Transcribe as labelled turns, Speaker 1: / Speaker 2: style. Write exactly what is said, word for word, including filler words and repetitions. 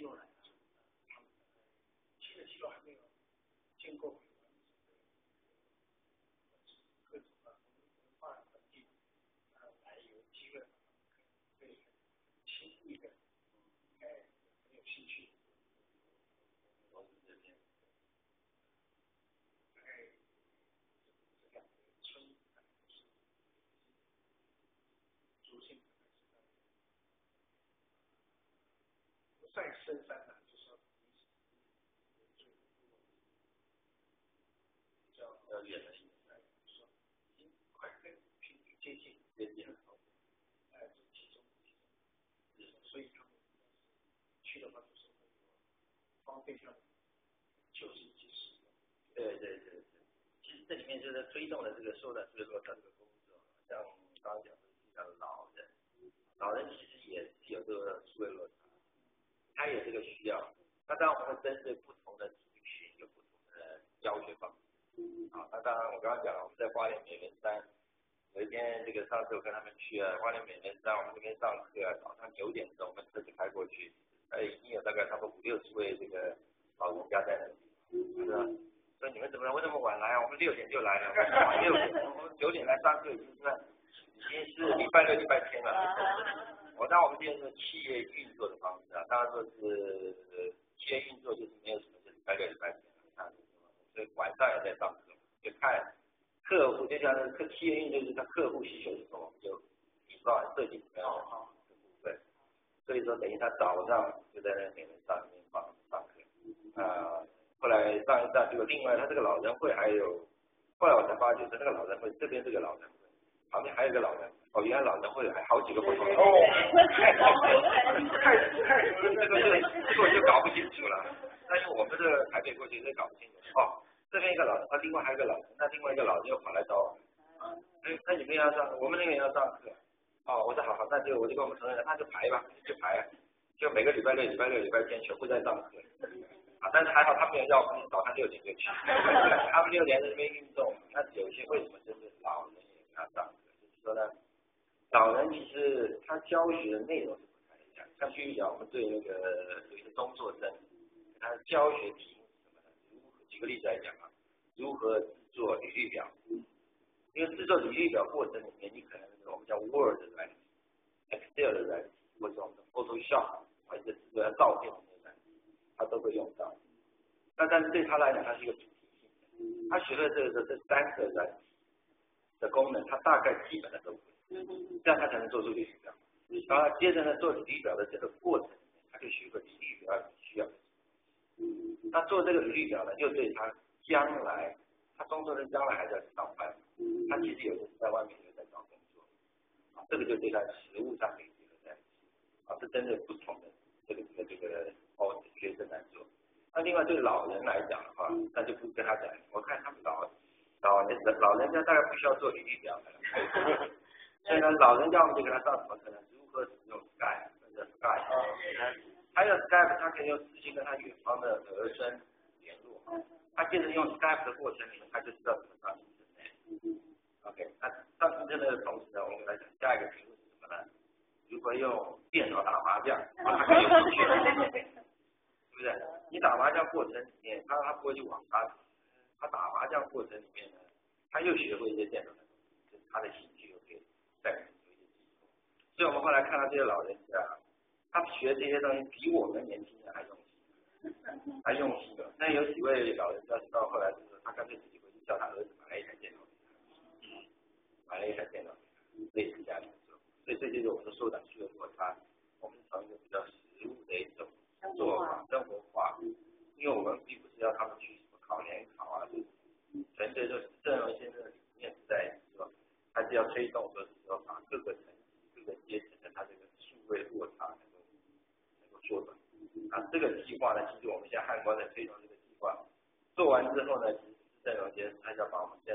Speaker 1: 肉来的，新的肌肉还没有建构。各种的文化环境，呃，来有机会可以轻易的，哎，很有兴趣。都是这边，哎，这两个村，逐渐不算深山了，就说比较要远了一点，说已经快跟平地接近接近了，哎，就集中集中，所以他们去的话就是方便上就近即时。对对对对，其实这里面就是推动了这个缩短这个落差这个工作，像刚刚讲的这个老人，老人其实也是有这个数位落差。他有这个需要，那当然我们会针对不同的族群有不同的教学方式。啊，那当然我刚刚讲了，我们在花莲美人山，有一天这个上次我跟他们去了花莲美人山，我们这边上课，早上九点钟我们车子开过去，呃，已经有大概差不多五六十位这个老人家在那里，是吧？说你们怎么会那么晚来啊？我们六点就来了，晚六点，我们九点来上课已经是已经是礼拜六礼拜天了。我当我们这是企业运作的方式啊，当然说是企业运作就是没有什么是礼拜六礼拜天啊，所以晚上也在上课，就看客户，就像是客企业运作就是看客户需求的时候，我们就引导设计怎么样的部分，所以说等于他早上就在那美人上面帮上课，啊、呃，后来上一上就另外他这个老人会还有，后来我才发觉是那个老人会这边这个老人会旁边还有一个老人。哦，原来老人会还好几个不同的哦，太太这个这这个我就搞不清楚了。但是我们这个台北过去是搞不清楚。哦，这边一个老人，啊，另外还有一个老人，那另外一个老人又跑来找我，哎，那你们要上，我们那边要上课。哦，我说好好，那就我就跟我们同仁，那就排吧，就排，就每个礼拜六、礼拜六、礼拜天全部在上课。啊，但是还好他们要我们早上六点就去，他们六点在那边运动。那有些为什么就是老人也跟他上课，就是说呢？老人其实他教学的内容是不太一样，像举例讲，我们对那个有一些工作生，他教学题目是什么呢？如何举个例子来讲啊，如何制作履历表？因为制作履历表过程里面，你可能我们叫 Word 的软体 ，Excel 的软体，或者我们的 Photoshop， 或者制作照片的那些软体，他都会用到。那但是对他来讲，它是一个主题性的，他学的这个这三个软体的功能，他大概基本的都会。这样他才能做出履历表，然后接着呢，做履历表的这个过程，他就学会履历表需要的。他做这个履历表呢，又对他将来，他工作的将来还在上班，他其实有的是在外面有在找工作，啊，这个就对他实务上可以结合在一起，啊，是针对不同的这个这个这个哦学生来做。那另外对老人来讲的话，那就不跟他讲，我看他们老老人老人家大概不需要做履历表的。所以呢，老人家我们就给他上什么课呢？如何使用 Skype 或者 Skype， 还有 Skype， 他可以用视讯跟他远方的儿孙联络。他接着用 Skype 的过程里面，他就知道怎么上 Internet。OK， 那上 Internet 的同时呢，我们给他讲下一个题目是什么呢？如何用电脑打麻将？他可以用数学，对不对？你打麻将过程里面，他他不会去网咖，他打麻将过程里面呢，他又学会一些电脑的东西，就是他的兴趣又可以。所以我们后来看到这些老人家，他学这些东西比我们年轻人还用心，还用心的。那有几位老人家到后来就是，他干脆自己回去叫他儿子买了一台电脑，买了一台电脑，类似家里做。所以这就是我们缩短数的落差。我们从一个比较实务的一种做法，生活化，因为我们并不是要他们去什么考联考啊，纯粹就是郑荣先生的理念是在说，他是要推动说是说把各个层级、各个阶层的他这个数位落差能够能够缩短。啊，这个计划呢，其实我们现在汉光在推动这个计划，做完之后呢，其实郑荣先生他要把我们